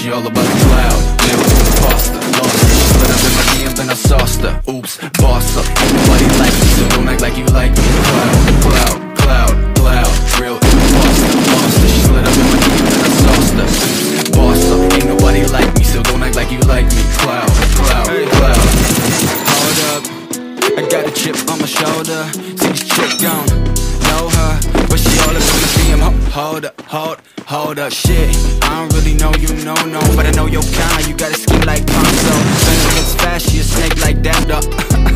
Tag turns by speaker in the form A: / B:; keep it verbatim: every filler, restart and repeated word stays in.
A: she all about the cloud. Little imposter, lost her. She slid up in my D Ms and I sauced her. Oops, boss up, ain't nobody like me, so don't act like you like me. Cloud, cloud, cloud, cloud, real imposter, lost her. She slid up in my D Ms and I sauced her. Oops, boss up, ain't nobody like me, so don't act like you like me. Cloud, cloud, cloud. Hold up, I got a chip on my shoulder. See this chick gone, know her, but she all up in my D M. Hold up, hold, hold up, shit. I don't really know you, no, no, but I know your kind. You got a skin like Ponzo. Venom gets fast, she a snake like that, though.